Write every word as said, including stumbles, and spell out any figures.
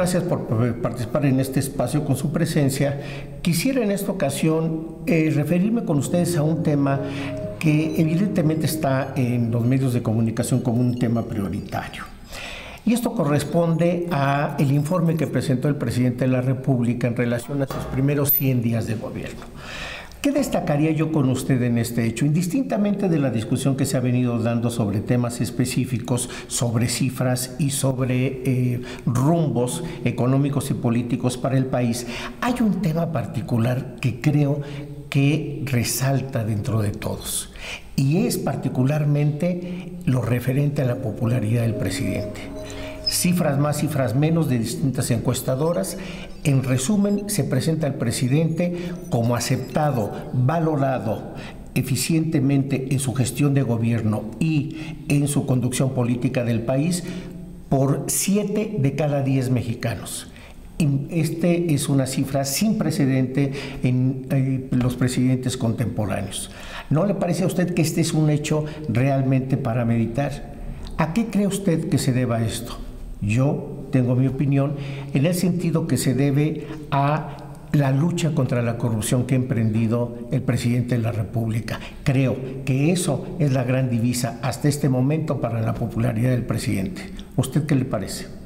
gracias por participar en este espacio con su presencia. Quisiera en esta ocasión eh, referirme con ustedes a un tema que evidentemente está en los medios de comunicación como un tema prioritario. Y esto corresponde a el informe que presentó el presidente de la República en relación a sus primeros cien días de gobierno. ¿Qué destacaría yo con usted en este hecho? Indistintamente de la discusión que se ha venido dando sobre temas específicos, sobre cifras y sobre eh, rumbos económicos y políticos para el país, hay un tema particular que creo que resalta dentro de todos, y es particularmente lo referente a la popularidad del presidente. Cifras más, cifras menos de distintas encuestadoras. En resumen, se presenta al presidente como aceptado, valorado eficientemente en su gestión de gobierno y en su conducción política del país por siete de cada diez mexicanos. Este es una cifra sin precedente en eh, los presidentes contemporáneos. ¿No le parece a usted que este es un hecho realmente para meditar? ¿A qué cree usted que se deba esto? Yo tengo mi opinión en el sentido que se debe a la lucha contra la corrupción que ha emprendido el presidente de la República. Creo que eso es la gran divisa hasta este momento para la popularidad del presidente. ¿Usted qué le parece?